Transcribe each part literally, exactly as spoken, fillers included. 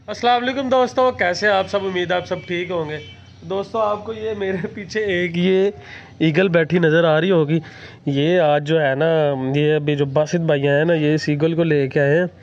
अस्सलाम वालेकुम दोस्तों, कैसे आप सब। उम्मीद है आप सब ठीक होंगे। दोस्तों आपको ये मेरे पीछे एक ये ईगल बैठी नज़र आ रही होगी। ये आज जो है ना, ये अभी जो बासित भैया हैं ना, ये इस ईगल को लेके आए हैं।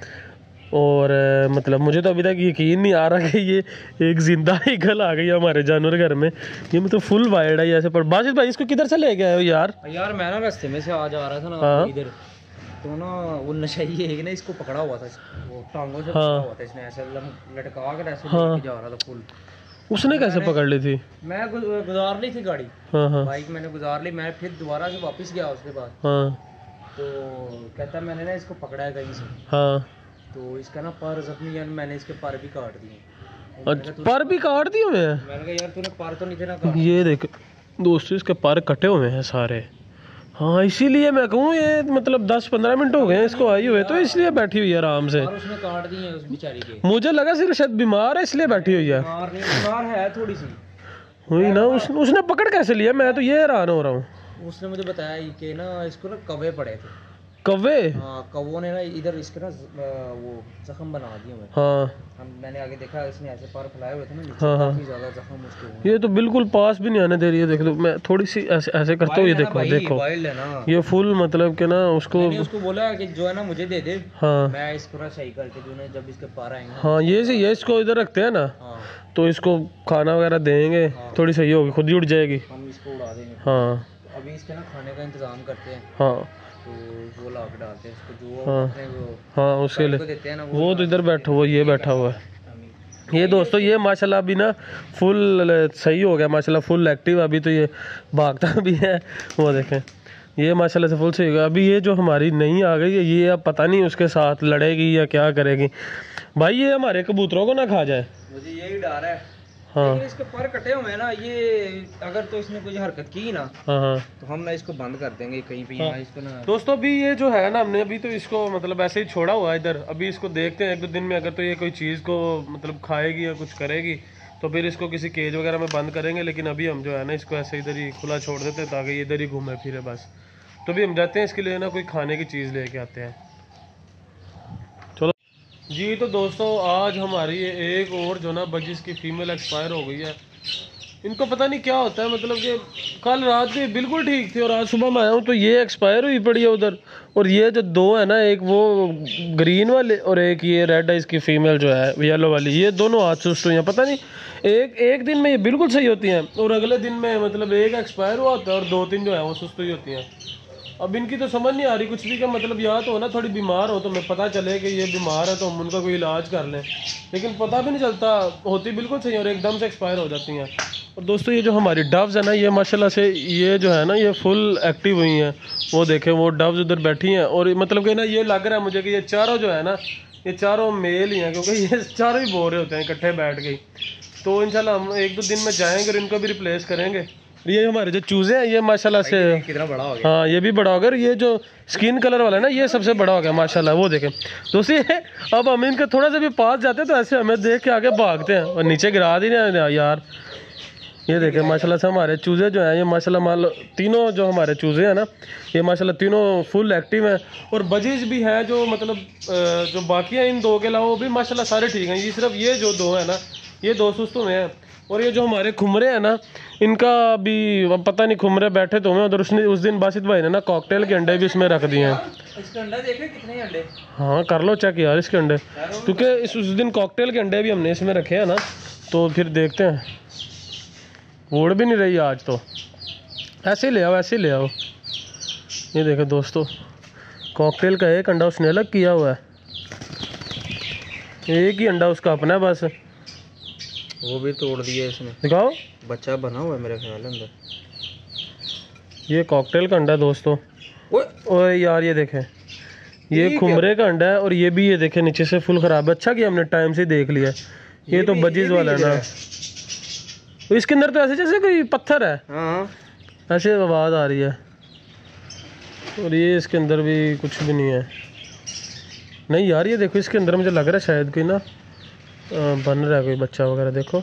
और आ, मतलब मुझे तो अभी तक यकीन नहीं आ रहा कि ये एक ज़िंदा ईगल आ गई है हमारे जानवर घर में। ये मतलब फुल वाइड है ऐसे। पर बासित भाई इसको किधर से लेके आए हो यार? यार मैं ना रास्ते में से आ जा रहा था ना, हाँ। इधर तो ना वो नशाई है ना, इसको पकड़ा हुआ था, वो टांगों से हाँ। पकड़ा हुआ था इसने, ऐसे लम- लटका कर ऐसे हाँ। लेके जा रहा था फुल। उसने कैसे पकड़ ली थी? मैं गु- गुजार ली थी गाड़ी, हाँ हाँ बाइक मैंने गुजार ली। मैं फिर दोबारा से वापस गया उसके बाद, हाँ तो कहता मैंने ना इसको पकड़ा है कहीं से, हाँ। तो इसका ना पर जख्मी है, मैंने इसके पर भी काट दिए। अच्छा, पर भी काट दिए हुए हैं? मैंने कहा यार तूने पर तो नहीं थे ना काट। ये देख दोस्तों, इसके पर कटे हुए हैं सारे। हाँ, इसीलिए मैं कहूँ ये मतलब दस पंद्रह मिनट हो गए हैं इसको आई हुए, तो इसलिए बैठी हुई है आराम से। और उसने काट दिए हैं उस बेचारी के। मुझे लगा सिर्फ शायद बीमार है इसलिए बैठी हुई है। बीमार नहीं, बीमार है थोड़ी सी। हुई ना, उस, उसने पकड़ कैसे लिया? मैं तो ये हैरान हो रहा हूँ। उसने मुझे बताया कि ना इसको ना कवे पड़े थे। कौवे? हाँ, कौवों ने ना इधर इसके ना वो जख्म बना दिए हुए। हाँ हम मैंने आगे देखा इसने ऐसे पर फैलाए हुए थे ना नीचे, हाँ हाँ। काफी ज्यादा जख्म उसके हुए। ये तो बिल्कुल पास भी नहीं आने दे रही है। देख लो, मैं थोड़ी सी ऐसे ऐसे करता हूँ। ये देखो देखो, वाइल्ड है ना ये फुल मतलब के ना उसको। मैंने उसको बोला कि जो है ना मुझे दे दे, हाँ मैं इसको ना सही करके दूँ ना, जब इसके पार आएंगे। हाँ, ये से ये इसको इधर रखते हैं ना, हाँ, तो इसको खाना वगैरह देंगे, थोड़ी सही होगी, खुद ही उड़ जाएगी। हम इसको उड़ा देंगे। हाँ अभी इसके ना खाने का इंतजाम करते हैं, हाँ तो वो ला के डालते हैं इसको, जो हाँ। अपने वो हाँ उसके को लिए देते हैं ना, वो तो इधर बैठा हुआ, ये बैठा हुआ है। ये दोस्तों ये माशाल्लाह अभी ना फुल सही हो गया माशाल्लाह, फुल एक्टिव। अभी तो ये भागता भी है, वो देखें ये माशाल्लाह से फुल सही हो गया। अभी ये जो हमारी नई आ गई है, ये अब पता नहीं उसके साथ लड़ेगी या क्या करेगी। भाई ये हमारे कबूतरों को ना खा जाए, मुझे यही डर है। हाँ लेकिन इसके पर कटे हुए हैं ना, ये अगर तो इसने कोई हरकत की ना, हाँ हाँ तो हम ना इसको बंद कर देंगे कहीं पे। हाँ। यहाँ इसको ना दोस्तों अभी ये जो है ना, हमने अभी तो इसको मतलब ऐसे ही छोड़ा हुआ है इधर। अभी इसको देखते हैं एक दो दिन में, अगर तो ये कोई चीज़ को मतलब खाएगी या कुछ करेगी तो फिर इसको किसी केज वगैरह में बंद करेंगे। लेकिन अभी हम जो है ना इसको ऐसे इधर ही खुला छोड़ देते हैं ताकि इधर ही घूमे फिरे बस। तो अभी हम जाते हैं इसके लिए ना कोई खाने की चीज़ लेके आते हैं। चलो जी। तो दोस्तों आज हमारी ये एक और जो ना बजिस की फीमेल एक्सपायर हो गई है। इनको पता नहीं क्या होता है, मतलब कि कल रात भी बिल्कुल ठीक थी और आज सुबह मैं आया हूँ तो ये एक्सपायर हुई पड़ी है उधर। और ये जो दो है ना, एक वो ग्रीन वाले और एक ये रेड है इसकी फीमेल जो है येलो वाली, ये दोनों हाथ सुस्त हुई हैं। पता नहीं एक एक दिन में ये बिल्कुल सही होती हैं और अगले दिन में मतलब एक एक्सपायर हुआ होता है और दो तीन जो है वो सुस्त हुई होती हैं। अब इनकी तो समझ नहीं आ रही कुछ भी का मतलब, या तो ना थोड़ी बीमार हो तो हमें पता चले कि ये बीमार है तो हम उनका कोई इलाज कर लें, लेकिन पता भी नहीं चलता, होती बिल्कुल सही और एकदम से एक्सपायर हो जाती हैं। और दोस्तों ये जो हमारी डव्स है ना, ये माशाल्लाह से ये जो है ना ये फुल एक्टिव हुई हैं। वो देखें वो डव्स उधर बैठी हैं और मतलब कि ना ये लग रहा है मुझे कि ये चारों जो है ना, ये चारों मेल ही हैं, क्योंकि ये चारों ही बोर होते हैं इकट्ठे बैठ गई। तो इंशाल्लाह हम एक दो दिन में जाएंगे और इनको भी रिप्लेस करेंगे। ये हमारे जो चूजे हैं ये माशाल्लाह से कितना बड़ा हो गया। हाँ ये भी बड़ा हो गया। ये जो स्किन कलर वाला है ना, ये सबसे बड़ा हो गया माशाल्लाह। वो देखें दोस्तों, अब हम इनके थोड़ा सा भी पास जाते हैं तो ऐसे हमें देख के आगे भागते हैं और नीचे गिरा दी ना यार। ये देखें माशाल्लाह से हमारे चूजे जो हैं ये माशाल्लाह मान लो तीनों जो हमारे चूजे हैं ना, ये माशाल्लाह तीनों फुल एक्टिव हैं। और बजीज भी हैं जो मतलब जो बाकी हैं इन दो के अलावा वो भी माशाल्लाह सारे ठीक हैं। ये सिर्फ ये जो दो हैं ना, ये दो सुस्त हुए हैं। और ये जो हमारे खुमरे हैं ना, इनका भी पता नहीं, खुमरे बैठे तो हैं उधर। उसने उस दिन बासित भाई ने ना कॉकटेल के अंडे भी इसमें रख दिए हैं। इसके अंडे देखे कितने अंडे? हाँ कर लो चेक यार इसके अंडे, क्योंकि इस उस दिन कॉकटेल के अंडे भी हमने इसमें रखे हैं ना, तो फिर देखते हैं। उड़ भी नहीं रही आज तो, ऐसे ही ले आओ ऐसे ही ले आओ। ये देखें दोस्तों, कॉकटेल का एक अंडा उसने अलग किया हुआ है, एक ही अंडा उसका अपना है बस। वो भी तोड़ दिया इसने, दिखाओ बच्चा बना हुआ है मेरे ख्याल अंदर। ये कॉकटेल का अंडा दोस्तों। ओए यार ये देखें, ये खुमरे का अंडा है और ये भी ये देखें नीचे से फुल खराब है। अच्छा कि हमने टाइम से देख लिया। ये, ये तो बजीज वाला है ना, तो इसके अंदर तो ऐसे जैसे कोई पत्थर है। हाँ ऐसे आवाज़ आ रही है। और ये इसके अंदर भी कुछ भी नहीं है। नहीं यार ये देखो इसके अंदर मुझे लग रहा है शायद कोई ना बन रहा है कोई बच्चा वगैरह। देखो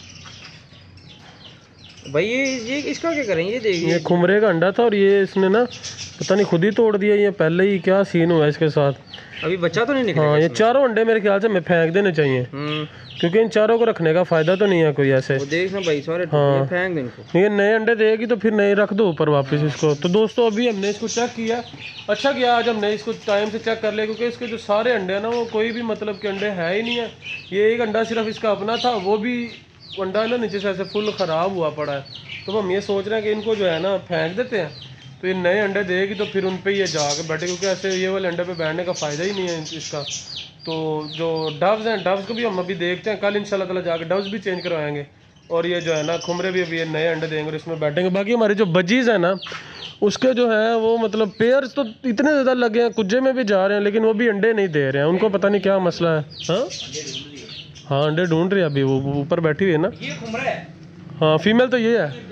भाई ये ये इसका क्या करें? ये देखिए, ये खुमरे का अंडा था और ये इसने ना पता नहीं खुद ही तोड़ दिया। ये पहले ही क्या सीन हुआ इसके साथ। अभी बच्चा तो नहीं निकला। हाँ ये चारों अंडे मेरे ख्याल से मैं फेंक देने चाहिए, क्योंकि इन चारों को रखने का फायदा तो नहीं है कोई ऐसे। वो देखना भाई सारे हाँ फेंक दे इनको। ये नए अंडे देगी तो फिर नए रख दो ऊपर वापस इसको। तो दोस्तों अभी हमने इसको चेक किया, अच्छा किया आज हमने इसको टाइम से चेक कर लिया, क्योंकि इसके जो सारे अंडे हैं ना वो कोई भी मतलब के अंडे है ही नहीं है। ये एक अंडा सिर्फ इसका अपना था, वो भी अंडा ना नीचे से ऐसे फुल ख़राब हुआ पड़ा है। तो हम ये सोच रहे हैं कि इनको जो है ना फेंक देते हैं, तो ये नए अंडे देगी तो फिर उन पे ये जाके बैठे, क्योंकि ऐसे ये वाले अंडे पे बैठने का फ़ायदा ही नहीं है इसका। तो जो डव्स हैं, डव्स को भी हम अभी देखते हैं, कल इंशाल्लाह ताला जाके डव्स भी चेंज करवाएंगे। और ये जो है ना खुमरे भी अभी ये नए अंडे देंगे और इसमें बैठेंगे। बाकी हमारे जो बजीज़ है ना उसके जो है वो मतलब पेयर्स तो इतने ज़्यादा लगे हैं, कुज्जे में भी जा रहे हैं, लेकिन वो भी अंडे नहीं दे रहे हैं। उनको पता नहीं क्या मसला है। हाँ हाँ अंडे ढूंढ रही है अभी, वो ऊपर बैठी हुई है ना। ये खुमरा है। हाँ फीमेल तो ये है।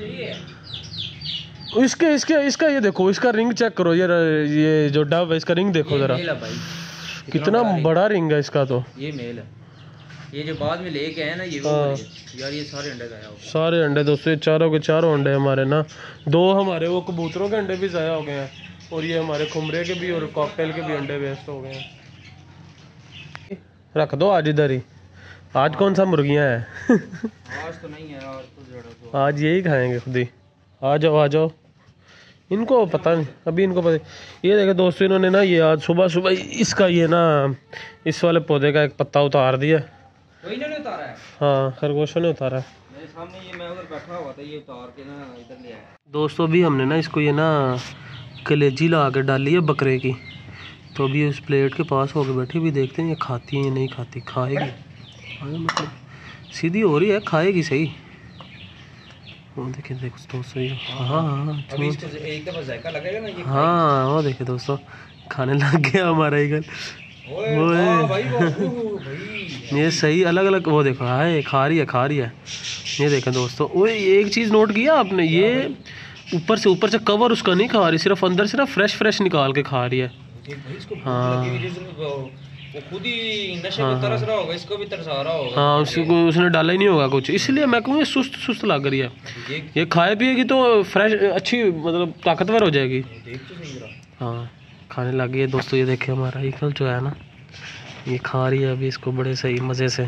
इसके इसके इसका ये देखो, इसका रिंग चेक करो, ये ये जो डव है इसका रिंग देखो जरा, कितना बड़ा रिंग है इसका। तो ये मेल है, ये जो बाद में लेके आए ना ये वो यार, ये सारे अंडे जाया हो गए। सारे अंडे दोस्तों चारों के चारों अंडे हमारे ना, दो हमारे वो कबूतरों के अंडे भी ज़ाया हो गए हैं, और ये हमारे खुमरे के भी और कॉकटेल के भी अंडे वेस्ट हो गए हैं। रख दो आज इधर ही। आज कौन सा मुर्गियाँ हैं? आज तो नहीं है, आज तो आज यही खाएंगे खुद ही। आ जाओ आ जाओ, इनको पता नहीं अभी, इनको पता। ये देखे दोस्तों इन्होंने ना ये आज सुबह सुबह इसका ये ना इस वाले पौधे का एक पत्ता उतार दिया। वही ने उतारा है? हाँ खरगोशों ने उतारा है। मेरे सामने ये मैं उधर बैठा हुआ था, ये उतार के ना इधर ले आया। दोस्तों अभी हमने ना इसको ये ना कलेजी ला के डाली है बकरे की, तो अभी उस प्लेट के पास होकर बैठी भी, देखते हैं ये खाती है या नहीं खाती। खाएगी मतलब सीधी हो रही है, खाएगी सही। वो देखे देखो दोस्तों ये, हाँ हाँ अभी इसको एक दफा जायका लगेगा ना ये। हाँ वो देखे दोस्तों खाने लग गया हमारा ईगल। ओए भाई भाई ये सही अलग अलग, वो देखो हाय खा रही है खा रही है। ये देखें दोस्तों, वो एक चीज़ नोट किया आपने, ये ऊपर से ऊपर से कवर उसका नहीं खा रही, सिर्फ अंदर से ना फ्रेश फ्रेश निकाल के खा रही है। हाँ वो खुद ही नशे में तरस रहा होगा, इसको भी तरसा रहा होगा। हाँ उसको उसने डाला ही नहीं होगा कुछ, इसलिए मैं कहूँ ये सुस्त सुस्त लग रही है। ये खाए पिएगी तो फ्रेश अच्छी मतलब ताकतवर हो जाएगी। हाँ खाने लग गई है दोस्तों। ये देखे हमारा ईगल जो है ना ये खा रही है अभी इसको बड़े सही मज़े से।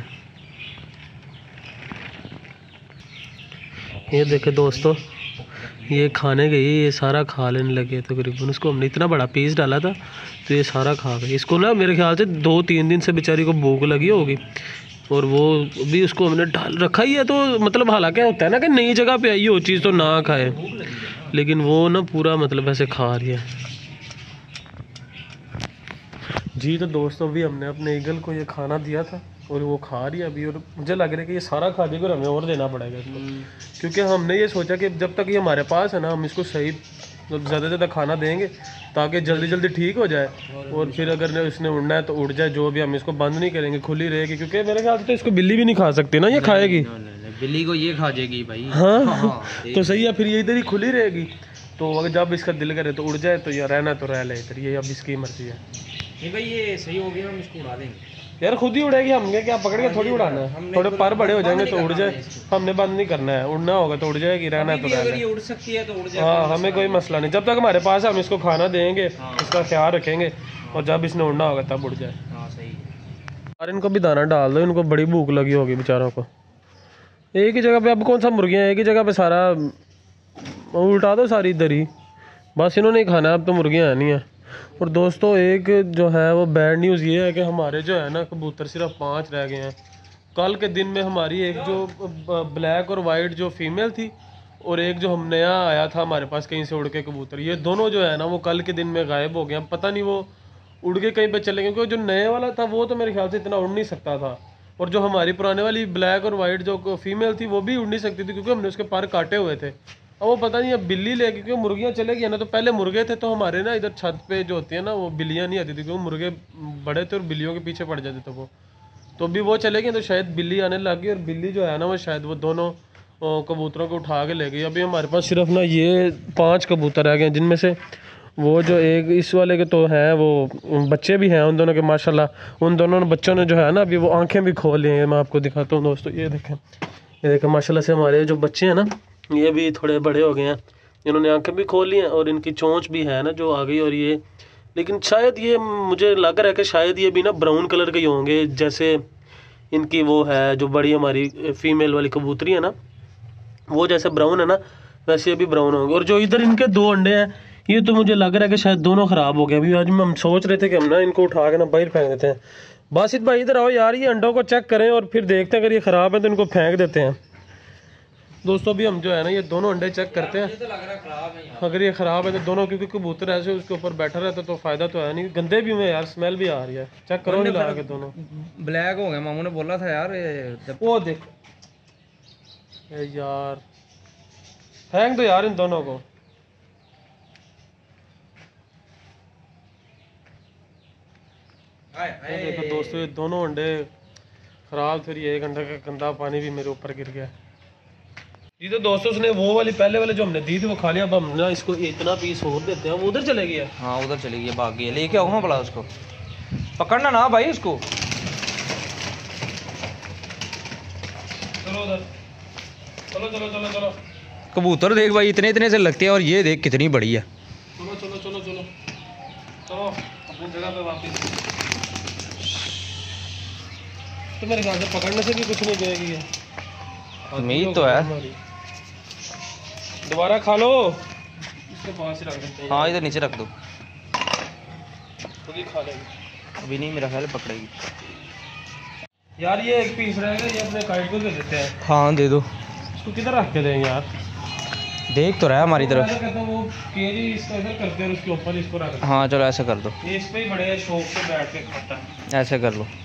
ये देखे दोस्तों ये खाने गई, ये सारा खा लेने लगे तकरीबन। उसको हमने इतना बड़ा पीस डाला था तो ये सारा खा गई। इसको ना मेरे ख्याल से दो तीन दिन से बेचारी को भूख लगी होगी, और वो भी उसको हमने डाल रखा ही है। तो मतलब हालांकि होता है ना कि नई जगह पे आई हो चीज़ तो ना खाए, लेकिन वो ना पूरा मतलब ऐसे खा रही है जी। तो दोस्तों अभी हमने अपने ईगल को ये खाना दिया था और वो खा रही है अभी, और मुझे लग रहा है कि ये सारा खा देगी और हमें और देना पड़ेगा इसको, क्योंकि हमने ये सोचा कि जब तक ये हमारे पास है ना हम इसको सही ज़्यादा से ज़्यादा खाना देंगे ताकि जल्दी जल्दी ठीक हो जाए, और फिर अगर इसने उड़ना है तो उड़ जाए। जो भी हम इसको बंद नहीं करेंगे, खुली रहेगी, क्योंकि मेरे ख्याल से तो इसको बिल्ली भी नहीं खा सकती ना, ये खाएगी। बिल्ली को ये खा जाएगी भाई। हाँ तो सही है, फिर ये इधर ही खुली रहेगी। तो अगर जब इसका दिल करे तो उड़ जाए, तो ये रहना तो रह ले इधर, ये अब इसकी मर्जी है। नहीं भाई ये सही हो गया, हम इसको उड़ा देंगे यार, खुद ही उड़ेगी। हमने क्या पकड़ के थोड़ी उड़ाना है, थोड़े पर बड़े हो जाएंगे तो उड़ जाए। हमने बंद नहीं करना है, उड़ना होगा तो उड़ जाएगी, रहना है तो रहना है। उड़ सकती है तो उड़ जाए। हाँ हमें कोई मसला नहीं, जब तक हमारे पास हम इसको खाना देंगे, इसका ख्याल रखेंगे, और जब इसने उड़ना होगा तब उड़ जाए। हाँ सही है। यार इनको भी दाना डाल दो, इनको बड़ी भूख लगी होगी बेचारों को। एक ही जगह पे अब कौन सा मुर्गियाँ, एक ही जगह पे सारा उल्टा दो सारी इधर ही, बस इन्होंने ही खाना है, अब तो मुर्गियाँ नहीं है। और दोस्तों एक जो है वो बैड न्यूज़ ये है कि हमारे जो है ना कबूतर सिर्फ पाँच रह गए हैं। कल के दिन में हमारी एक जो ब्लैक और वाइट जो फीमेल थी, और एक जो हम नया आया था हमारे पास कहीं से उड़ के कबूतर, ये दोनों जो है ना वो कल के दिन में गायब हो गए। पता नहीं वो उड़ के कहीं पे चले गए, क्योंकि जो नए वाला था वो तो मेरे ख्याल से इतना उड़ नहीं सकता था, और जो हमारी पुराने वाली ब्लैक और वाइट जो फीमेल थी वो भी उड़ नहीं सकती थी, क्योंकि हमने उसके पर काटे हुए थे। अब वो पता नहीं अब बिल्ली ले, क्योंकि मुर्गियाँ चले गई ना, तो पहले मुर्गे थे तो हमारे ना इधर छत पे जो होती है ना वो बिल्लियाँ नहीं आती थी, क्योंकि मुर्गे बड़े थे और बिल्लियों के पीछे पड़ जाते थे वो। तो अभी वो चले गए तो शायद बिल्ली आने लग गई, और बिल्ली जो है ना वो शायद वो दोनों कबूतरों को उठा के ले गई। अभी हमारे पास सिर्फ ना ये पाँच कबूतर रह गए, जिनमें से वो जो एक इस वाले के तो हैं वो बच्चे भी हैं उन दोनों के माशाल्लाह। उन दोनों बच्चों ने जो है ना अभी वो आंखें भी खोल ली हैं। मैं आपको दिखाता हूँ दोस्तों, ये देखें, ये देखें माशाल्लाह से हमारे जो बच्चे हैं ना ये भी थोड़े बड़े हो गए हैं, इन्होंने आंखें भी खोल ली हैं, और इनकी चोंच भी है ना जो आ गई, और ये लेकिन शायद ये मुझे लग रहा है कि शायद ये भी ना ब्राउन कलर के ही होंगे, जैसे इनकी वो है जो बड़ी हमारी फीमेल वाली कबूतरी है ना, वो जैसे ब्राउन है ना वैसे ये भी ब्राउन होंगे। और जो इधर इनके दो अंडे हैं ये तो मुझे लग रहा है कि शायद दोनों ख़राब हो गए। अभी आज हम सोच रहे थे कि हम ना इनको उठा के ना बाहर फेंक देते हैं। बासित भाई इधर आओ यार, ये अंडों को चेक करें और फिर देखते हैं अगर ये ख़राब है तो इनको फेंक देते हैं। दोस्तों अभी हम जो है ना ये दोनों अंडे चेक करते हैं, अगर ये ख़राब है तो दोनों, क्योंकि कबूतर ऐसे उसके ऊपर बैठा रहता तो फ़ायदा तो है नहीं। गंदे भी हुए यार, स्मेल भी आ रही है। चेक करो नहीं लगा के दोनों ब्लैक हो गए। मामू ने बोला था यार ये वो देख यार, फेंक दो यार इन दोनों को। ये देखो दोस्तों ये दोनों अंडे खराब, फिर ये एक अंडे का गंदा पानी भी मेरे ऊपर गिर गया जी। तो दोस्तों उसने वो वाली पहले वाले जो हमने दी थी वो खा लिया। अब हम ना इसको इतना पीस और देते हैं। वो उधर चले गया। हाँ उधर चली गई, भाग गई। लेके आऊँ भला उसको, पकड़ना ना भाई उसको। चलो उधर, चलो चलो चलो चलो। कबूतर देख भाई इतने इतने से लगते हैं और ये देख कितनी बड़ी है। चलो चलो चलो चलो चलो अपनी जगह पे वापस। तो मेरे ख्याल से पकड़ने से भी कुछ नहीं जाएगी ये, उम्मीद तो है। दोबारा खा लो, इसके पास ही रख देते हैं। हाँ इधर नीचे रख दो, खुद ही खा लेगी। अभी नहीं मेरा ख्याल पकड़ेगी यार। ये एक पीस रहेगा, ये अपने काइट को दे देते हैं। हाँ दे दो। इसको किधर रख के देंगे यार? देख तो रहा है हमारी तरफ। कहता वो केज ही इसका इधर करते हैं, उसके ऊपर इसको रख। हाँ चलो ऐसा कर दो। ये इस पे ही बड़े शौक से बैठ के खाता है। ऐसे कर लो।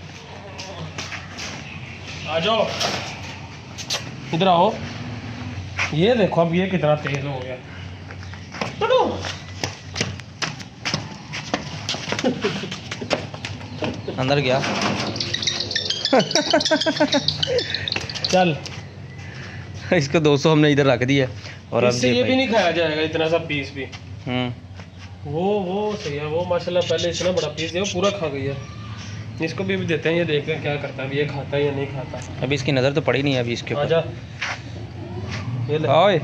आ जाओ इधर आओ। ये देखो अब ये कितना तेज हो गया। अंदर गया। चल इसको दो सौ हमने इधर रख दिया और अब इससे ये भी नहीं खाया जाएगा इतना सा पीस भी। हम्म वो वो सही है। वो माशाल्लाह पहले इतना बड़ा पीस दिया, पूरा खा गई है। इसको भी, भी देते हैं, ये देखते हैं क्या करता है, ये खाता है या नहीं खाता। अभी इसकी नज़र तो पड़ी नहीं है अभी इसके ऊपर। आजा ये ले। ओए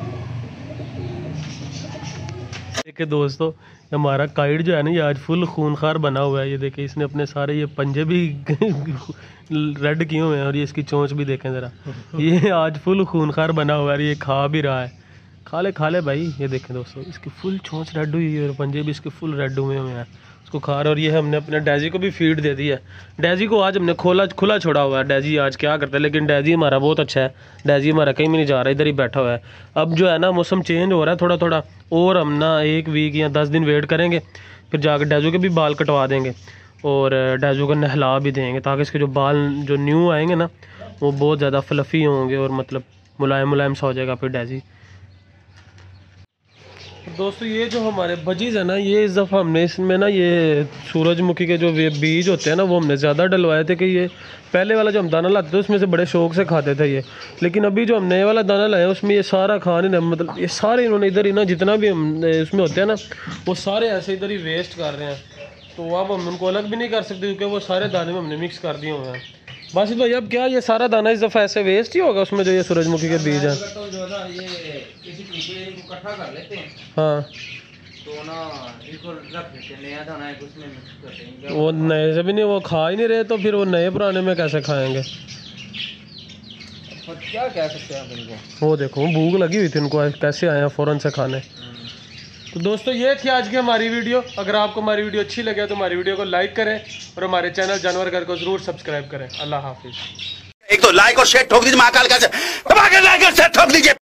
देखिए दोस्तों हमारा काइट जो है ना ये आज फुल खूनखार बना हुआ है। ये देखिए इसने अपने सारे ये पंजे भी रेड किए हुए हैं और ये इसकी चोंच भी देखें ज़रा। ये आज फुल खूनखार बना हुआ है, ये खा भी रहा है। खा ले खा ले भाई। ये देखें दोस्तों इसकी फुल चोंच रेड हुई है और पंजे भी इसके फुल रेड हुए हुए हैं। उसको खा रहे। और ये हमने अपने डैजी को भी फीड दे दी है। डैजी को आज हमने खोला खुला छोड़ा हुआ है। डैजी आज क्या करता है, लेकिन डैजी हमारा बहुत अच्छा है। डैजी हमारा कहीं भी नहीं जा रहा, इधर ही बैठा हुआ है। अब जो है ना मौसम चेंज हो रहा है थोड़ा थोड़ा, और हम ना एक वीक या दस दिन वेट करेंगे, फिर जाकर डैजू के भी बाल कटवा देंगे और डैजू को नहला भी देंगे, ताकि इसके जो बाल जो न्यू आएंगे ना वो बहुत ज़्यादा फ्लफ़ी होंगे और मतलब मुलायम मुलायम सा हो जाएगा फिर डैजी। दोस्तों ये जो हमारे बजीज है ना, ये इस दफ़ा हमने इसमें ना ये सूरजमुखी के जो बीज होते हैं ना वो हमने ज़्यादा डलवाए थे कि ये पहले वाला जो हम दाना लाते थे उसमें से बड़े शौक से खाते थे ये। लेकिन अभी जो हम नए वाला दाना लाए उसमें ये सारा खा नहीं, मतलब ये सारे इन्होंने इधर ही ना जितना भी हम उसमें होते हैं ना वो सारे ऐसे इधर ही वेस्ट कर रहे हैं। तो अब हम उनको अलग भी नहीं कर सकते क्योंकि वो सारे दाने में हमने मिक्स कर दिए हुए हैं। बस भाई अब क्या ये सारा दाना इस दफ़ा ऐसे वेस्ट ही होगा उसमें जो ये सूरजमुखी के बीज हैं? हाँ तो ना इसको रख देते हैं, नया दाना है उसमें मिक्स करते हैं। वो नए से भी नहीं, वो खा ही नहीं रहे तो फिर वो नए पुराने में कैसे खाएंगे? और क्या कह सकते हैं आप इनको? वो देखो भूख लगी हुई थी उनको, कैसे आए हैं फ़ौरन से खाने। तो दोस्तों ये थी आज की हमारी वीडियो। अगर आपको हमारी वीडियो अच्छी लगे तो हमारी वीडियो को लाइक करें और हमारे चैनल जानवर घर को ज़रूर सब्सक्राइब करें। अल्लाह हाफिज़। एक तो लाइक और शेयर ठोक दीजिए, महाकाल का से लाइक और शेयर ठोक दीजिए।